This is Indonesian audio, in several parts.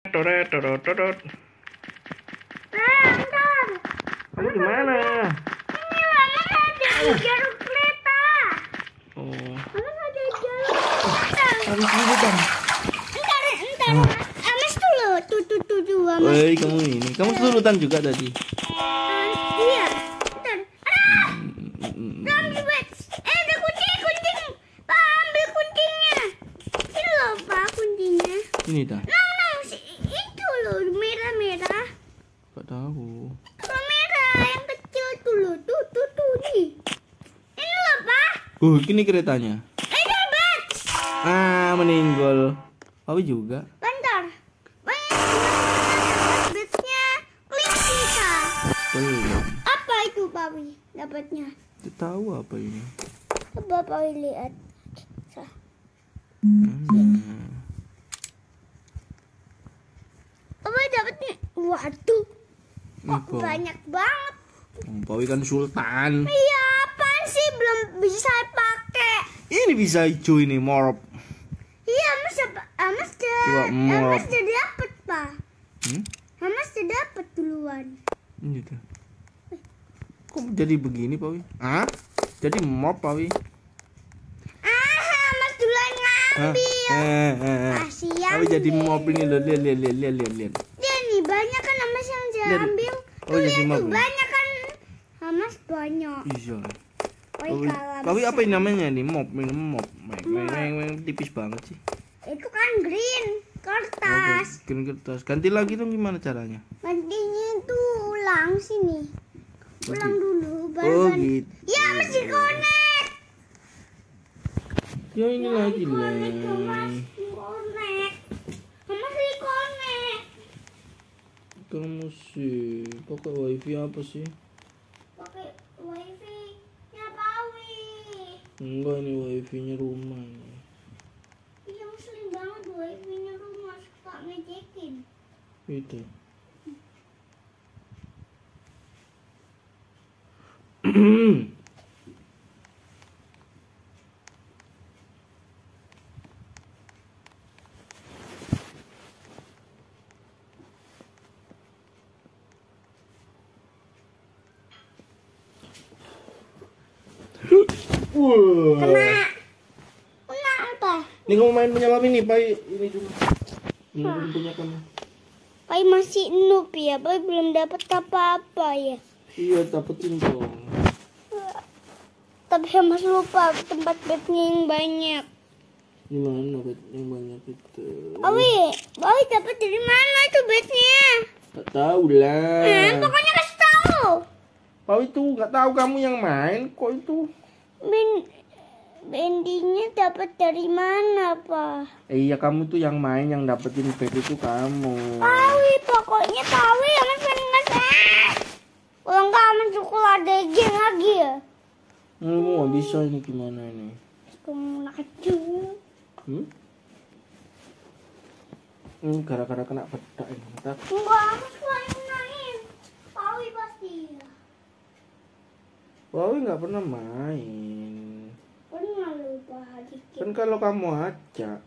Toret, torot, torot. Bentar. Kamu di mana? Ini Mama ada jalur kereta. Oh. Mama ada jalur kereta. Habis dulu kan. Entar. Amas dulu. Tuh. Amas. Woi, kamu ini. Kamu kesurutan juga tadi. Iya. Bentar. Ambil bet. Ada kucing. Pak, ambil kuncinya. Ini loh, Pak, kuncinya. Ini dah. No, itu loh, merah-merah. Gak tahu. Kalau merah yang kecil tuh loh, tuh nih. Ini loh, Pak. Ini keretanya. Ada bet. Meninggal. Pawi juga. Bentar. Betnya klik kita. Belum. Apa itu, Pawi? Dapatnya. Tidak tahu apa ini. Coba Pawi lihat. Pawi dapatnya. Waduh. Kok Apa? banyak banget. Pawi kan sultan. Iya, apaan sih belum bisa pakai? Ini bisa hijau ini, morop. Iya, Amas Coba morop. udah dapet, Pak. Hmm? Amas udah dapet duluan. Ini tuh. Kok jadi begini, Pawi? Jadi morop, Pawi. Amas duluan ngambil. Kasihan. Pawi jadi deh. morop ini loh, lihat. Dia nih banyak kan Amas yang dia Lihat. ambil. Oh, Tuh, jadi lihat tuh morop. banyak kan. Amas banyak. Iya. Kalau Pawi bisa- apa yang namanya nih? Mop. Tipis banget sih. Itu kan green kertas. Green kertas. Ganti lagi dong, gimana caranya? Gantinya tuh ulang sini. Ulang dulu baru Oh ganti. gitu. Ya mesti connect. Ya ini lagi Connect. nih. Mama sih connect. Kamu sih pakai wifi apa sih? Pakai wifi nya Pawi. Enggak, ini wifi nya rumah ini. Iya muslim banget wifi nya rumah suka ngejekin. Itu. Wah. Kena apa? Ini kamu main punya mami nih, Pai. Ini juga. Ini punya kamu. Pai masih noob ya, Pai belum dapat apa-apa ya. Iya, dapetin dong. Tapi Mas lupa tempat bednya yang banyak. Gimana bet yang banyak itu? Pawi dapat dari mana itu bednya? Gak tahu lah. Pokoknya kasih tahu. Pawi tuh gak tahu, kamu yang main kok itu. Bendinya dapat dari mana, Pak? Iya, kamu tuh yang main, yang dapetin bed itu kamu. Pokoknya Pawi yang pengen nge-set. Kalau enggak Aman cukul ada game lagi ya. Gak bisa ini, gimana ini? Kamu nak kecil. Gara-gara kena bedak ini. Ntar. Enggak, Aman suka main. Pawi pasti. Pawi gak pernah main. Pernah lupa dikit. Kan kalau kamu ajak.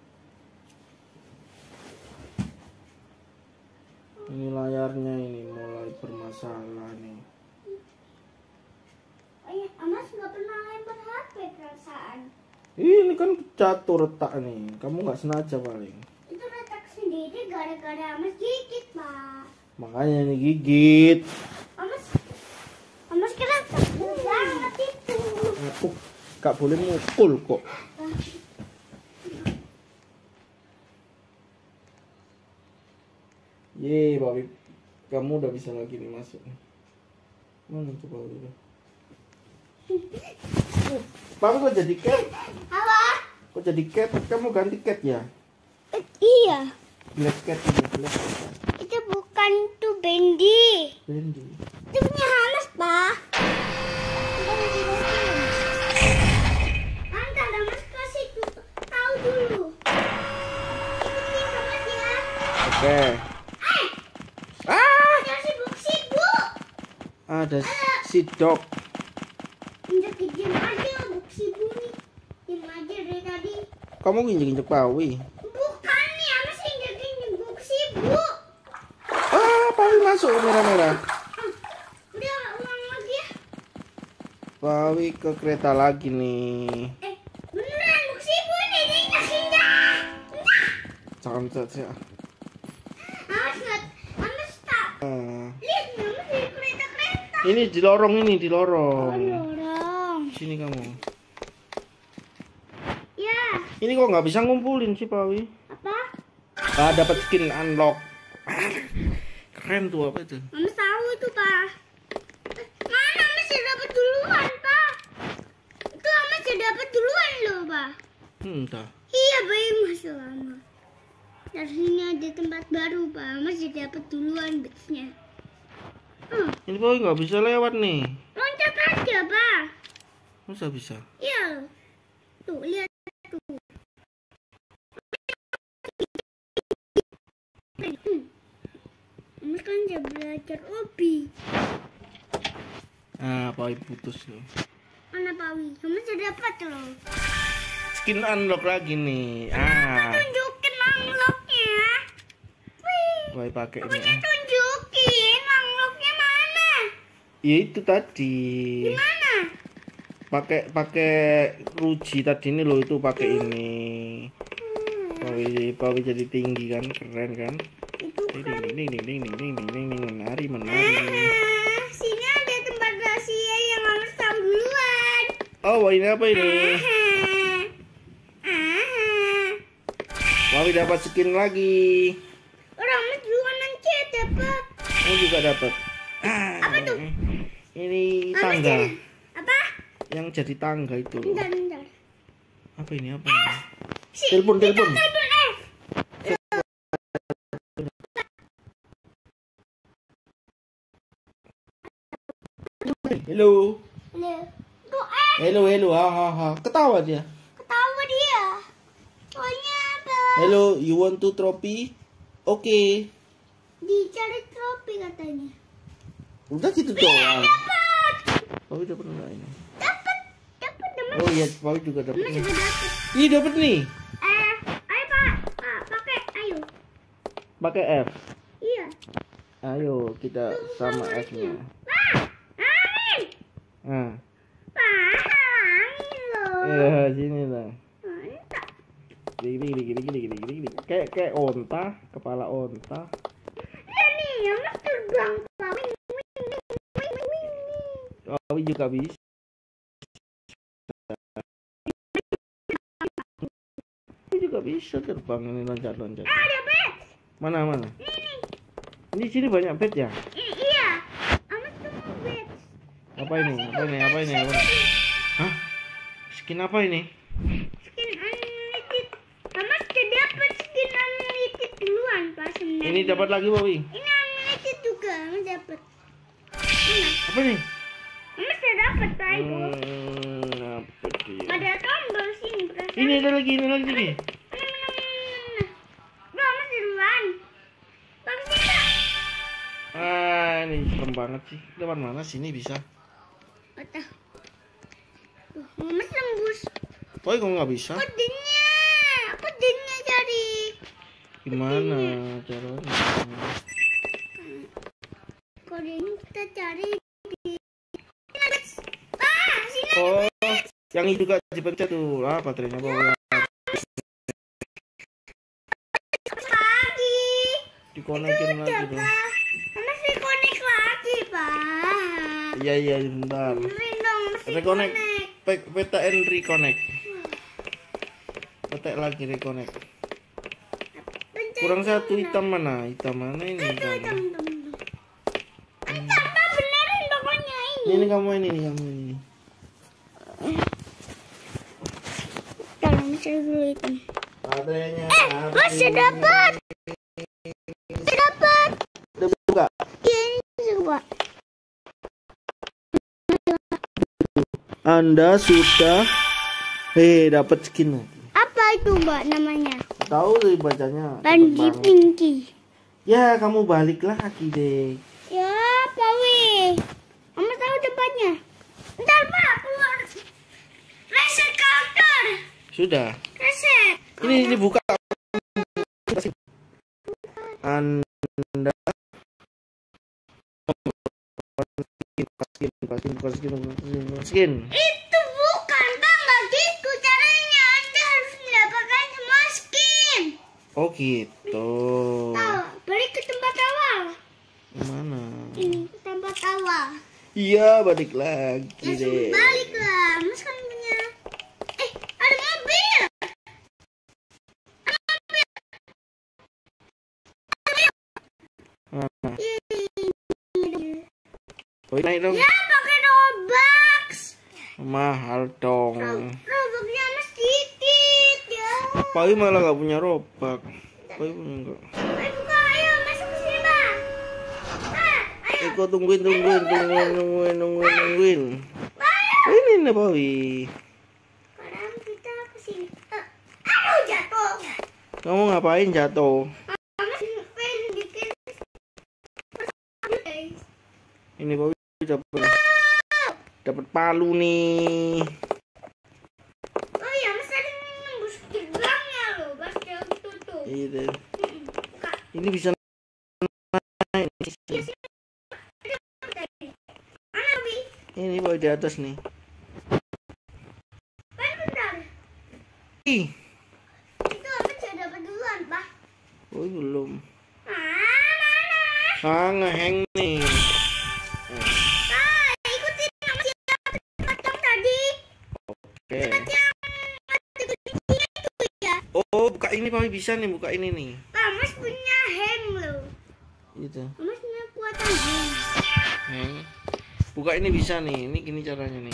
Ini layarnya ini mulai bermasalah nih. Amas nggak pernah lempar HP perasaan. Ini kan jatuh retak nih. Kamu nggak sengaja paling. Itu retak sendiri gara-gara Amas gigit, Pak. Makanya ini gigit. Amas kira banget itu. Aku gak boleh mukul kok. Ye, Papi, kamu udah bisa lagi nih masuk. Mana coba udah. Papi kok jadi cat? Halo? Kok jadi cat? Kamu ganti cat ya? Iya. Black cat ini, black cat. Itu bukan tuh Bendy. Bendy. Itu punya Amas, Pak. Antar Amas kasih tahu dulu. Ikutin Amas ya. Oke. Ada sibuk-sibuk. Ada si dog. Injek diam aja sibuk nih. Diam aja dari tadi. Kamu injek-injek Pawi. Bukan nih, Amas injek sibuk. masuk merah-merah. Udah ulang lagi ya. Pawi ke kereta lagi nih. Beneran buksiku nih kasihnya. Sangat ya. Amas stop. Lihat mama di kereta-kereta. Ini di lorong ini, di lorong. Dorong. Sini kamu. Ya. Ini kok nggak bisa ngumpulin sih Pawi? Apa? Dapat skin unlock. Keren tuh, apa itu? Mama tahu itu, Pak. Mana masih dapat duluan, Pak? Itu masih dapat duluan loh, Pak. Entah. Iya, bayi masih lama. Dari sini ada tempat baru, Pak. Masih dapat duluan bitnya. Ini Pawi nggak bisa lewat nih. Loncat aja, Pak. Masa bisa? Iya. Tuh, lihat tuh. Mas kan bisa belajar hobi. Ah, Pawi putus loh. Mana Pak Wi? Kamu sudah dapat loh. Skin unlock lagi nih. Tunjukin unlocknya. Wih. Pawi pakai Pokoknya ini. tunjukin unlocknya mana? Ya itu tadi. Mana? Pakai ruji tadi ini loh, itu pakai ini. Pawi jadi tinggi kan, keren kan? Itu kan. Menari. Sini ada tempat rahasia yang harus tahu duluan. Oh, ini apa ini? Pawi dapat skin lagi. Orang mas duluan aja dapat. Kamu juga dapat. Apa tuh? Ini Mama tangga. jadi- Apa? Yang jadi tangga itu loh. Bentar. Apa ini? Apa ini? Si, Telepon. Telepon. Hello. Tuh Hello. Ha. Ketawa dia. ketawa dia. Soalnya apa? Hello, you want to trophy? Oke. Dicari trofi katanya. Udah gitu doang. Dapat. Pawi dapat enggak ini? Dapat teman. Oh iya, Pawi juga dapat Mas nih. juga dapat. Ih, dapat nih. Ayo Pak. Pakai. Ayo. Pakai F. Iya. Ayo kita sama F-nya. Pak. Angin. Nah, Pak. Angin loh. ya sini lah. Mantap. Gini. Kayak onta, kepala onta. Lihat nih, yang mas terbang. Pak. Wing. Pawi juga bisa. Pawi juga bisa terbang ini loncat. Ada bed. Mana? Nih. Ini sini banyak bed ya? Iya. Amas tunggu bed. Apa ini? Hah? Skin apa ini? Skin unlimited. Amas sudah dapat skin unlimited duluan Pak sebenarnya. Ini dapat lagi, Pawi. Ini unlimited juga. Amas dapat. Mana? Apa nih? Amas sudah dapat Pak itu. Apa dia? Ada tombol sini. Perasaan. Ini ada lagi. Mana. Bro, Amas duluan. Bagus tidak? Ini serem banget sih. Lewat mana sini bisa? Otak. Tuh, Amas lembus. Pawi kok nggak bisa? Kodenya cari. Gimana caranya? Kodenya kita cari di. Sini. Oh, yang itu juga dipencet tuh. Baterainya bawa. Lagi. Dikonekin lagi tuh. Mas dikonek lagi, Pak. Iya, bentar. Benerin dong, mesti Reconnect. konek. PTN reconnect. Petek lagi reconnect. Pencet Kurang satu mana? hitam mana? Hitam mana ini? Itu Hitam. hitam. Hitam, Pak, benerin pokoknya ini. Ini kamu ini. Tolong cari dulu hitam. Baterainya. Masih dapat. Dapat. Udah buka. Ini coba. Anda sudah dapat skin lagi. Apa itu, Mbak, namanya? Tahu sih bacanya. Panji Cepet banget. Pinky. Ya, kamu balik lagi deh. Ya, Pak Wi. Mama tahu tempatnya. Ntar, Pak, keluar. Reset karakter. Sudah. Reset. Ini buka. Anda skin. Itu bukan, Pak. Nggak gitu caranya. Anda harus mendapatkan semua skin. Oh gitu. Tahu, balik ke tempat awal. Mana? Ini ke tempat awal. Iya, balik lagi Langsung deh. balik lah. Mas kan punya. Ada mobil. Mana? Oh, naik dong. Ya, pakai Robux. Mahal dong. Robuxnya mas dikit ya. Pai malah gak punya robak. Pai punya enggak. Ayo buka, ayo masuk ke sini, Pak. Ayo. Eko tungguin. Ini nih Pai. Sekarang kita ke sini. Aduh, jatuh. Kamu ngapain jatuh? Mas pengen bikin. Ini Pai dapat palu nih. Oh iya, mas tadi nembus gerbangnya loh, pas dia tutup. Iya deh. Buka. Ini bisa naik. Mana, Bi? Ini Pai di atas nih. Bentar. Ih, Itu apa sudah dapat duluan, Pak? Pai belum. Mana? Ngeheng nih. Pak, ikutin sama siapa potong tadi. Oke. Yang mati kucingnya itu ya. Oh, buka ini Pai bisa nih, buka ini nih. Pak, mas punya hem loh. Gitu. Mas punya kekuatan hem. Heng. Buka ini bisa nih. Ini gini caranya nih.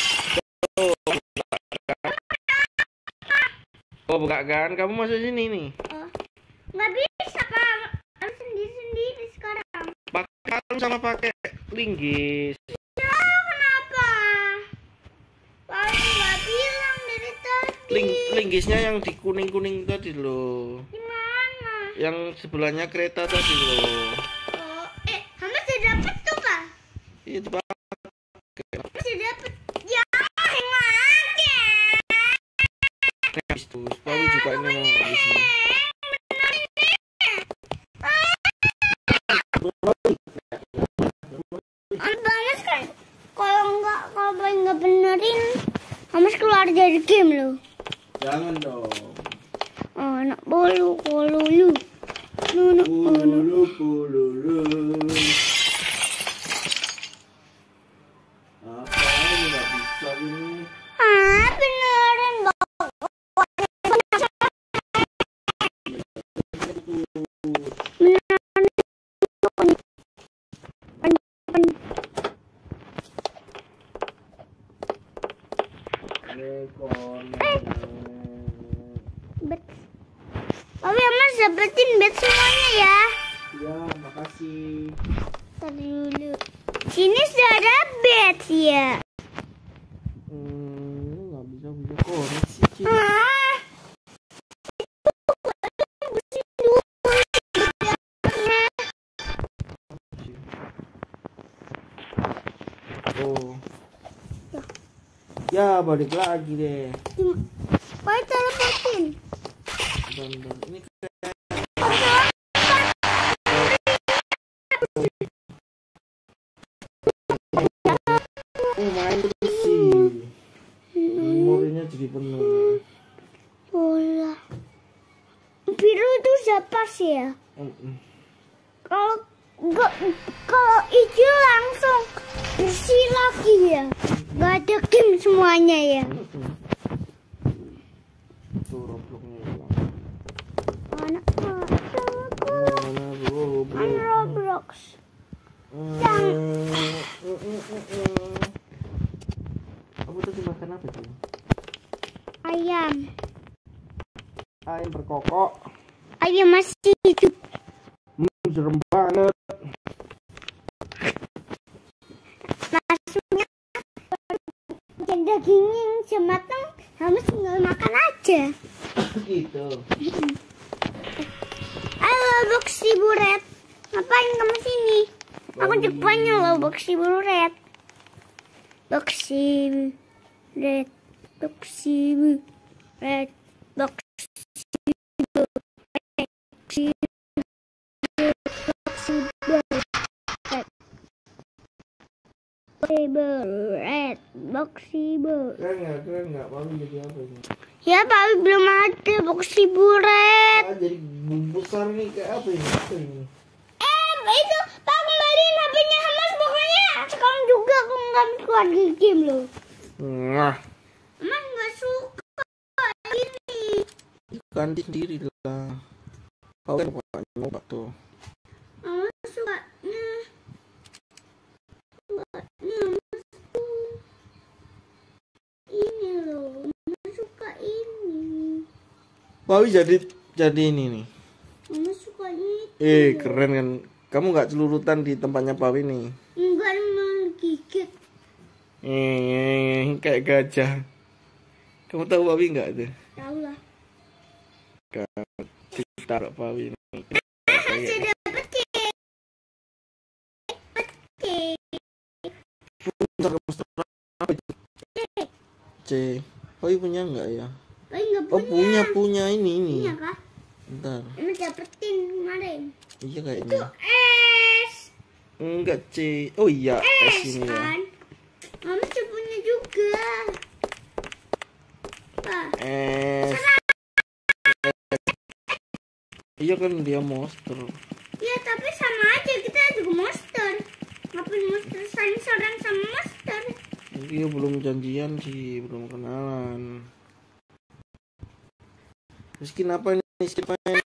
Oh, buka kan? Kamu masuk sini nih. Oh, nggak bisa, Pak. Harus sendiri-sendiri sekarang. Pakai palu sama pakai linggis. Ya, kenapa? Pak, nggak bilang dari tadi. Linggisnya yang di kuning-kuning tadi loh. Gimana? Yang sebelahnya kereta tadi loh. Oh, kamu sudah dapet tuh, Pak? Itu Pak. Masih dapet. Ya, yang aja. Habis tuh. Palu juga ini mau habis nih. Mas kan, kalau nggak benerin, Mas keluar dari game loh. Jangan dong. Oh, anak bolu, kolulu. Nunu, nunu. Pululu. Apa ini nggak bisa ini? Benerin, Bang. Tapi Mas dapetin bed semuanya ya. Ya, makasih. Tadi dulu. Sini sudah ada bed ya. Nggak bisa koneksi. Ci. Oh. Ya, balik lagi deh. Baik, teleportin. Bentar. Ini main sih. Memorinya jadi penuh. Bola. Biru itu siapa sih ya? Kalau hijau langsung bersih lagi ya. Gak ada game semuanya ya. Tuh Robloxnya hilang. Anak Mana Roblox. Kamu tadi makan apa sih? Ayam. Ayam berkokok. Ayam masih hidup. Serem banget. Maksudnya dagingnya yang sematang, kamu tinggal makan aja. Gitu. Halo Boxy Buret, ngapain kamu sini? Aku Jepangnya loh Boxy Buret. Boxy Buret, Boxy Buret, Boxy Buret. Red Boxy-Bur. Keren nggak? Pawi jadi apa ini? Ya, Pawi belum ada Boxy-Bur-Red. Jadi besar nih kayak apa ini? Apa ini? Itu Pak kembaliin HP-nya Hamas pokoknya. Sekarang juga aku nggak keluar di game loh. Nah, Hamas nggak suka ini. ganti sendiri lah. Kau kan nyoba tuh. Hamas sukanya Hamas tuh ini loh. Hamas suka ini. Pawi jadi ini nih. Hamas suka itu. Keren kan? Kamu nggak celurutan di tempatnya Pawi nih. Enggak menggigit. Kayak gajah. Kamu tahu Pawi nggak tuh? Tahu lah. Taruh Pawi nih. Masih dapat cake. Apa itu? C. Pawi punya nggak ya? Nggak Oh punya ini. Punya kah? Bentar. Ini dapetin kemarin. Iya Itu kayaknya. S. Enggak C. Oh iya S ini ya. Kan? Mama punya juga. Pak. S. Iya kan dia monster. Ya tapi sama aja kita juga monster. Ngapain monster sensoran sama monster? Dia belum janjian sih, belum kenalan. Skin apa ini? Skin apa ini?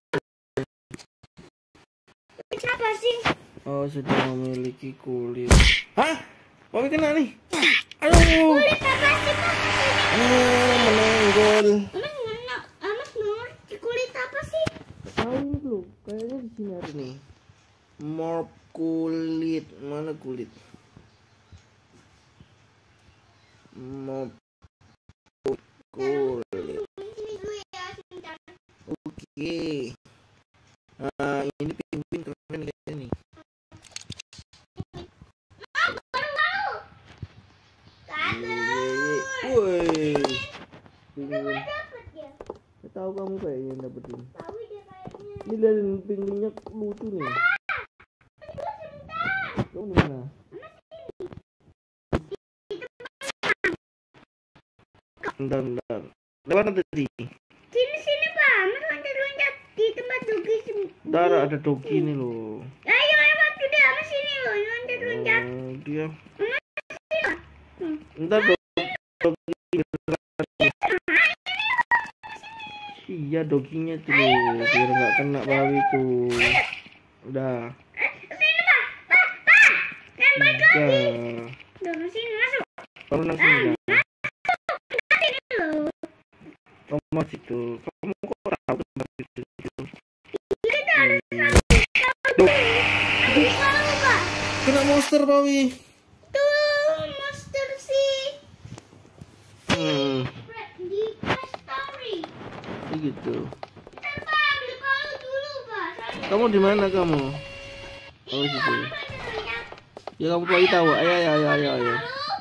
Siapa sih? Oh sudah memiliki kulit. Hah? Pawi kena nih. Aduh. Kulit apa sih Pak? Menonggol. Amat ngerti kulit apa sih? Tahu ini belum? Kayaknya di sini ada nih. Morp kulit. Mana kulit? Morp kulit. Oke. Nah, ini penguin keren kayaknya nih. Woi. Penguin. Dapat ya? Tahu kamu kayaknya yang dapetin. Tahu dia kayaknya. Ini lihat penguinnya lucu nih. Kamu di mana? Bentar. Lewat tadi. Sini Pak. Mas loncat di tempat dogi. Bentar ada dogi nih loh. Ayo lewat udah sama sini loh. Loncat. Dia. Bentar dogi. Iya doginya tuh biar nggak kena Pawi tuh. Udah. Sini Pak. Lempar lagi. Udah. Udah sini masuk. Kalau langsung ya. Sini loh. Tomat itu. Kamu kok tahu tomat itu? Kita harus Duh. tahu Pak. Kena monster Pawi. Tuh monster sih. Di story. Begitu. Ntar Pak beli palu dulu Pak. Soalnya Kamu di mana kamu? Oh ini situ. Pak banyak. Ya kamu Pawi tahu. Ayo.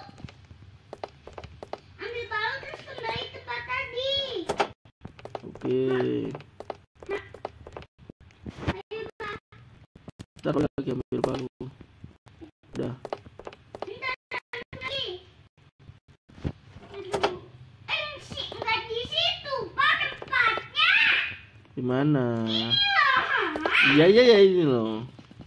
Ambil palu terus kembali tempat tadi. Oke. Ayo Pak. Ntar lagi ambil palu. Udah. Bentar lagi. Aduh. Enggak di situ Pak tempatnya. Di mana? Iya. Iya ini loh.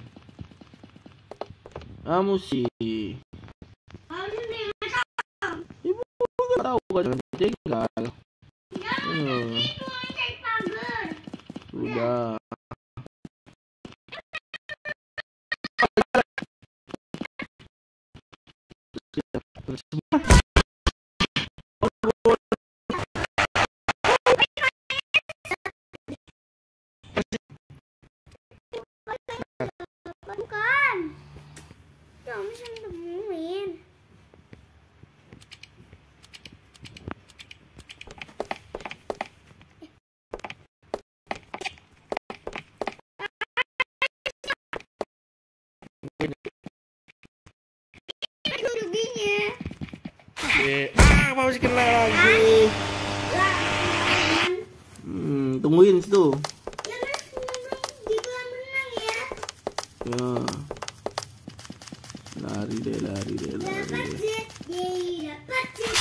Kamu sih. Harus dimasak. Ibu nggak tahu kan jangan ditinggal. Jangan itu cek pagar. Sudah. Bukan. Kamu bisa nemuin. Ruginya. Masih kena lagi. Lah. Tungguin situ. Ya Mas, di kolam renang ya. Ya. Lari deh, lari deh, lari Dapat deh. jet, yeay, dapat jet.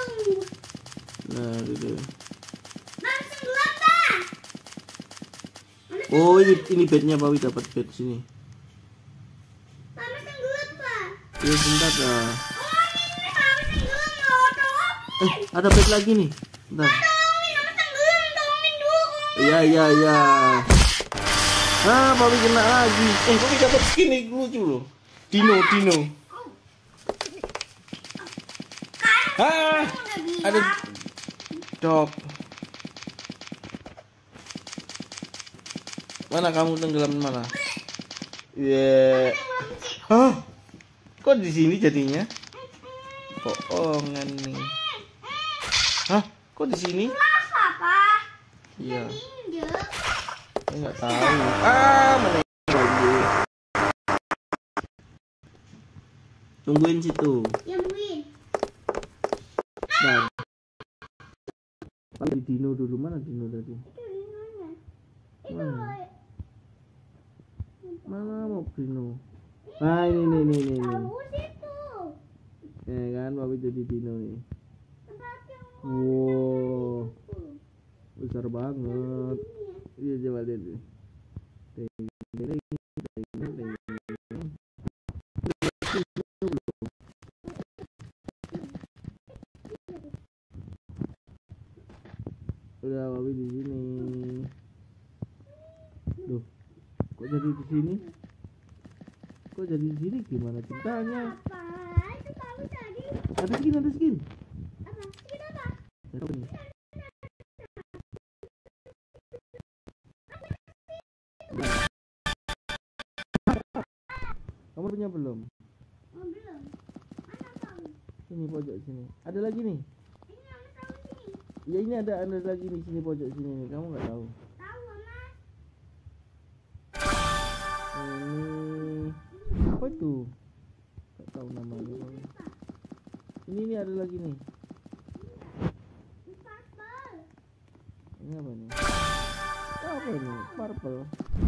Lari deh. Langsung duluan, Pak. Oh, ini bednya Pak Wi, dapat bed sini. Pak, langsung duluan, Pak. Ya sebentar dah. Oh, ini langsung duluan, loh. Tolongin. Ada bed lagi nih. Bentar. Tolongin, langsung duluan. Tolongin dulu. Iya, iya, iya. Ah, Pak Wi kena lagi. Pak Wi dapat skin nih, lucu loh. Dino. Ah, ada cok. Mana kamu tenggelam mana? Iya. Hah? Kok di sini jadinya? Bohongan nih. Hah? Kok di sini? Apa, Pak? Iya. Injek. Saya nggak tahu. Mana lagi? Tungguin situ. Ya, Win. Nah. Di Dino dulu, mana Dino tadi? Itu di mana? Itu Mana? Mana mau Dino? Ah, ini. tahu situ. Ya kan, Papi jadi Dino nih. Tempat yang Wow, besar banget. Iya, coba lihat nih. Udah Papi di sini. Duh, kok jadi di sini? Kok jadi di sini? Gimana ceritanya? apa? Itu tahu tadi. Ada skin, ada skin. Apa? Kita apa? Ya, tahu nih. Kamu punya belum? Oh, belum. Mana tahu? Sini pojok sini. Ada lagi nih. Ini yang tahu sini. Ya ini ada lagi di sini pojok sini nih. Kamu nggak tahu? Tahu, Mas. Ini apa itu? Nggak tahu namanya. Ini ada lagi nih. Purple. Ini apa nih? Apa ini? Purple.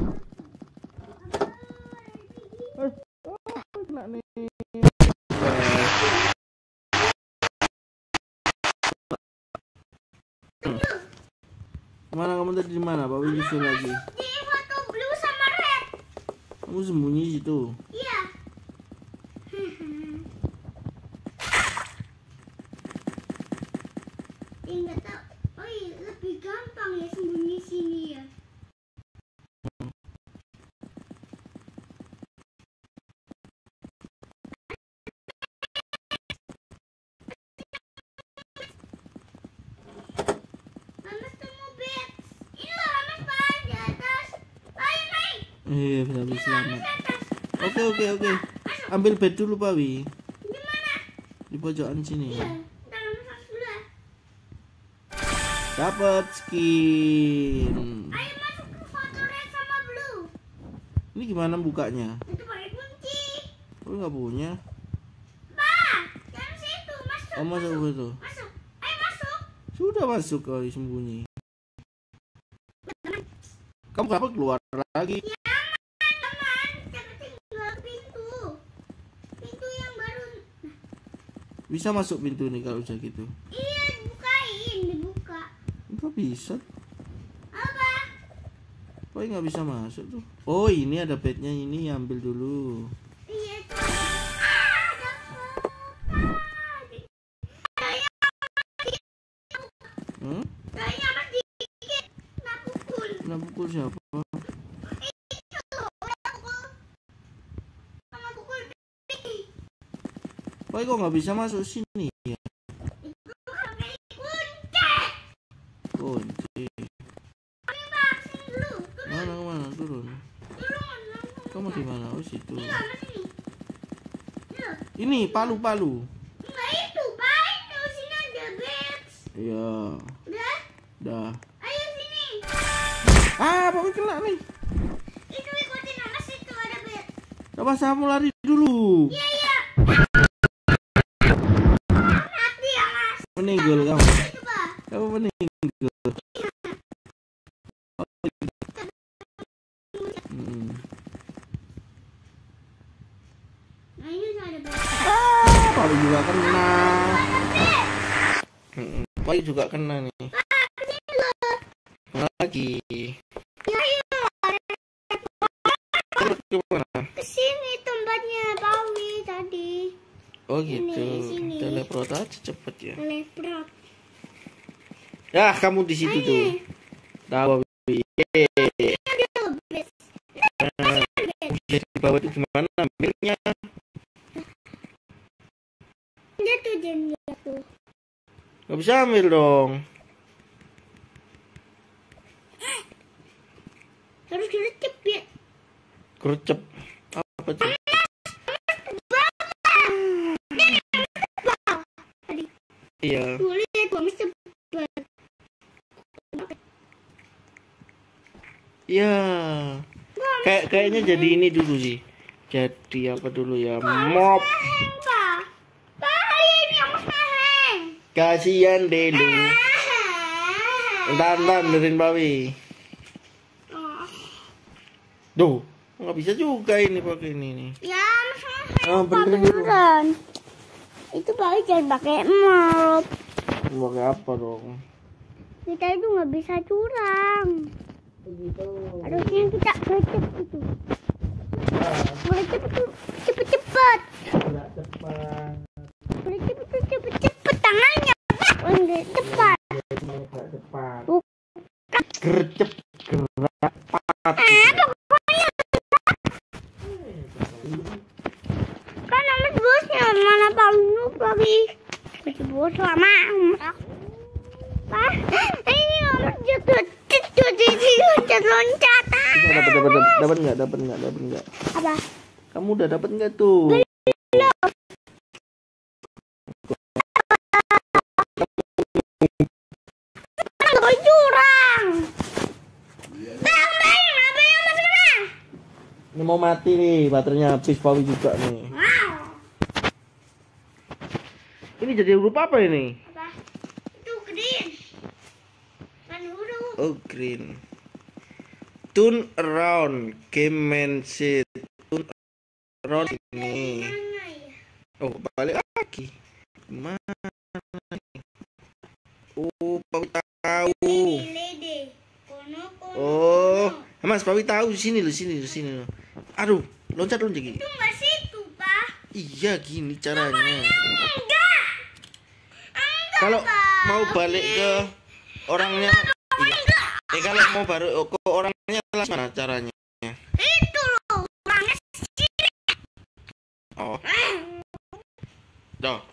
Kena nih. Mana kamu tadi di mana? Pak Wi nyusul lagi. Di foto blue sama red. Kamu sembunyi di situ. Iya. Enggak tahu. Oh iya, lebih gampang ya sembunyi sini ya. Mamas temu bed. Ini loh, Mamas, Pak, di atas. Ayo naik. Iya, bisa selamat. Di atas. Oke. Ambil bed dulu Pak Wi. Di mana? Di pojokan sini. Iya. Ntar Mamas masuk dulu ya. Dapat skin. Ayo masuk ke foto red sama blue. Ini gimana bukanya? Itu pakai kunci. Aku nggak punya. Pak, jangan situ. Masuk. Oh masuk ke situ. Masuk. Ayo masuk. Sudah masuk kau sembunyi. Kamu kenapa keluar lagi? Ya, aman. Jangan tinggal pintu. Pintu yang baru. Bisa masuk pintu nih kalau udah gitu. Iya, dibukain. Dibuka. Kok bisa? Apa? Kok nggak bisa masuk tuh? Oh ini ada bednya ini ambil dulu. Iya, itu. Ada apa? Kayaknya Mas dikit. Kena pukul. Kena pukul siapa? Itu loh, udah pukul. Sama pukul. Kok nggak bisa masuk sini ya? Itu pakai kunci. Kunci. Ini Pak, sini dulu. Turun. Mana turun? Turun. Langsung. Kamu di mana? Oh situ. Enggak, Mas ini. Loh. Ini palu. Enggak itu, Pak. Itu sini ada bed. Iya. Udah? Dah. Ayo sini. Pokoknya kena nih. Itu ikutin Mas, itu ada bed. Coba kamu lari dulu. Iya, iya. Mati ya, Mas. Meninggal kamu. Itu, Pak. Kamu meninggal. Hmm. Nah, ini saya Pawi juga kena. Pawi juga kena nih. Kena lagi. Kesini tempatnya Pawi tadi. Oh gitu. Sini. Teleport aja cepet ya. Teleport. Ya kamu di situ tuh. Tahu Pawi. Jadi bawah itu gimana ambilnya? Jatuh jam jatuh. Gak bisa ambil dong. Harus gercep ya. Gercep apa tuh? Iya. Boleh Thomas cepat. Iya. Kayaknya jadi ini dulu sih. Jadi apa dulu ya? Mop. Kasihan deh lu. Entar benerin Pawi. Duh, nggak bisa juga ini pakai ini nih. Ya, Oh, beneran. Itu Pawi jangan pakai mop. Pakai apa dong? Kita itu nggak bisa curang. Begitu. Harusnya kita gercep gitu. Gercep itu cepet-cepet. Tidak cepat. Gercep itu cepet-cepet tangannya. Enggak cepat. Tidak cepat. Bukan. Gercep gerak cepat. Pokoknya. Kan nama bosnya mana Pawi. Bos lama. Pak, ini nomor jatuh loncat. Dapat nggak? Apa? Kamu udah dapat nggak tuh? Belum. Curang. Apa yang mas curang? Ini mau mati nih, baterainya habis Pawi juga nih. Wow. Ini jadi huruf apa ini? Apa? Itu green. Kan huruf. Oh, green. Turn around, game man sit. Turn around ini. Oh, balik lagi. Mana nih? Oh, Pawi tahu. Lede. Kono. Oh, Mas Pawi tahu sini loh. Aduh, loncat gitu. Itu nggak situ, Pak. Iya, gini caranya. Enggak. Kalau mau balik ke orangnya, iya. Kalau mau baru ke orangnya mana caranya? Itu loh, orangnya sini. Oh, doh.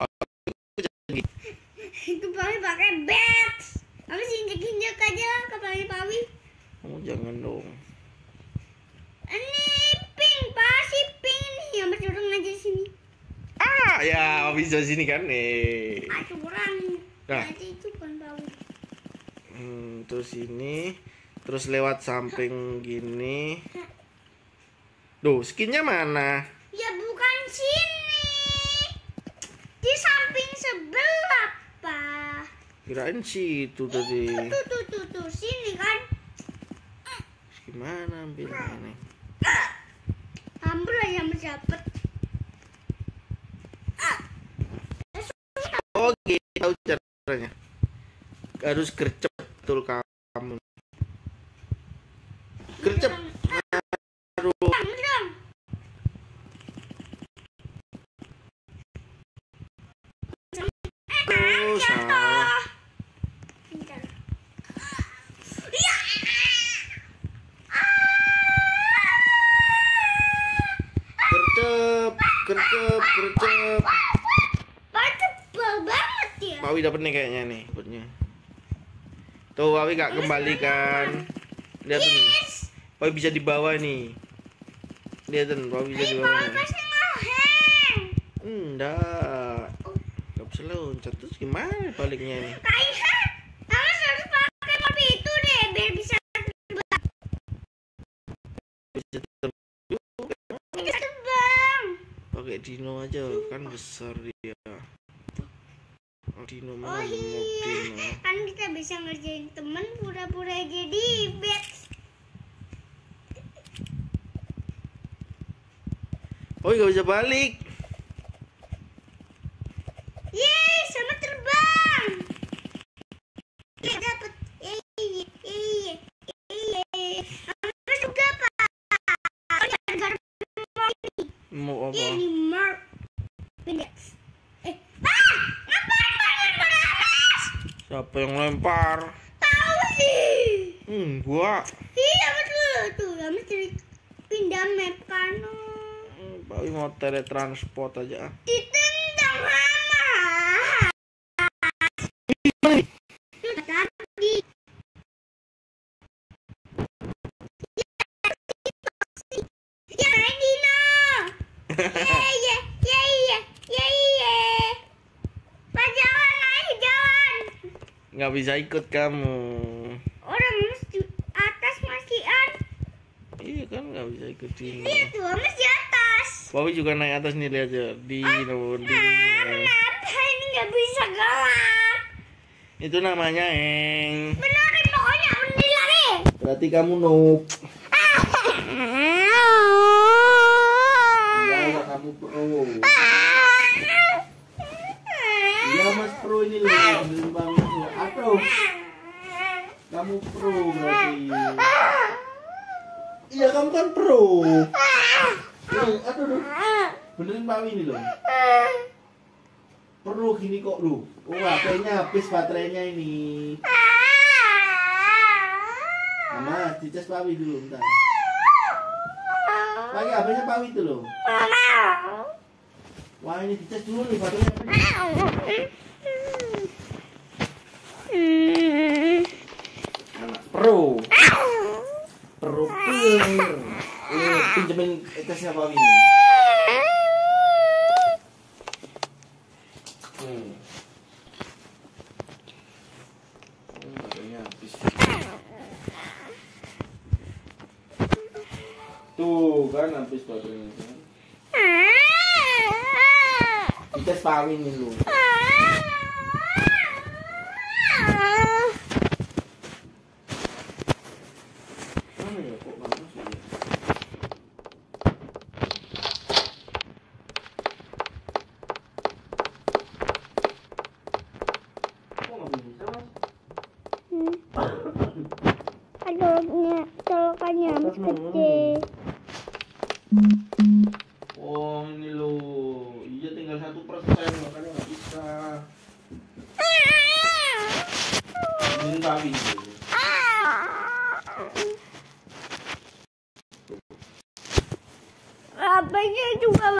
Itu Pawi pakai bat. Kamu injek-injek aja kepalanya Pawi. Kamu jangan dong. Ini pink, Pak. Si pink ini yang curang aja sini. Ah, ya bisa sini kan nih. Curang. Nah. Tadi itu kan Pawi. Terus ini, terus lewat samping gini. Duh, skinnya mana? Ya bukan sini. Di samping sebelah, Pak. Kirain situ tadi. Tuh, sini kan. Gimana ambilnya nih? Hampir aja mendapat. Oh, gitu tahu caranya. Harus gercep betul kamu. Gercep. Aduh. Oh, salah. Gercep. Pak, tebal banget ya. Pawi dapat nih kayaknya nih putnya. Tuh Pawi gak kembalikan. Lihat nih. Pawi bisa di bawah nih. Lihat nih, Pawi bisa di bawah. Pawi pasti ngeheng. Enggak. Gak bisa loncat. Terus gimana baliknya nih? Kayaknya kamu harus pakai mobil itu deh biar bisa terbang. Bisa terbang. Pakai dino aja kan besar dia. Oh, dino mana mobil dino. Kan kita bisa ngerjain temen pura-pura jadi bet. Oh, gak bisa balik. Mau apa? Ini Mark Phoenix. Lempar atas. Siapa yang lempar? Tahu sih. Gua. Iya betul tuh. Kami pindah map kan. Pak Wi mau teletransport aja. Ditendang mama. Tadi. Ya Dino. Iya. Pak jalan naik jalan. Nggak bisa ikut kamu. Orang mesti atas masih an. Iya kan nggak bisa ikut sini. Iya tuh masih atas. Pak Wi juga naik atas nih, lihat aja. Dino. Kenapa ini nggak bisa galak? Itu namanya Eng. Benerin pokoknya benerin lagi. Berarti kamu noob. Iya, kamu pro. Iya mas pro ini loh, benerin banget loh. Atau kamu pro berarti. Iya kamu kan pro. Aduh. Benerin Pak Wi ini loh. Pro gini kok lu. Oh HP-nya habis baterainya ini. Mama, dicas Pak Wi dulu bentar. Pakai HP-nya Pak Wi itu loh. Wah ini dicas dulu nih baterainya. Anak pro. Pro player. Pinjemin casnya Pak Wi. Baterainya habis. Tuh kan habis baterainya kan. Dicas Pak Wi ini lu. Mana ya kok nggak masuk ya? Kok nggak bisa mas? Colokannya Atas mau gede. Oh ini lo, iya tinggal 1% makanya nggak bisa. Ini Pak Wi. Apanya juga